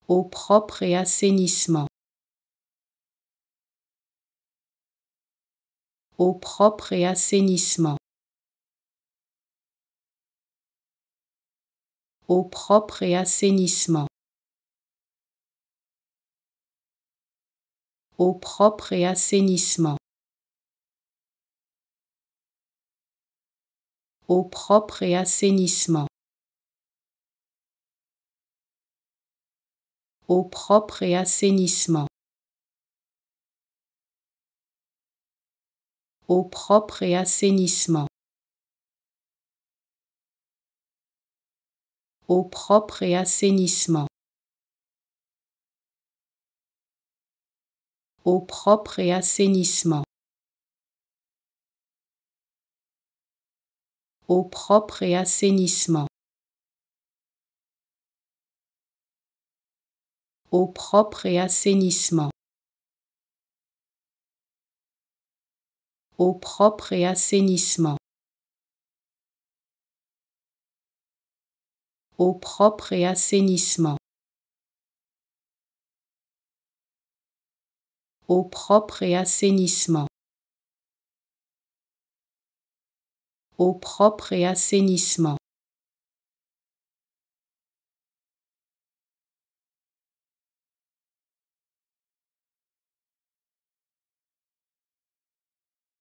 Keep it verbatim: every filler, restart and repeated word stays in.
Eau propre et assainissement. Eau propre et assainissement. Eau propre et assainissement. Eau propre et assainissement. Eau propre et assainissement. Eau propre et assainissement. Eau propre et assainissement. Eau propre et assainissement. Eau propre et assainissement. Eau propre et assainissement. Eau propre et assainissement. Eau propre et assainissement. Eau propre et assainissement. Eau propre et assainissement. Eau propre et assainissement.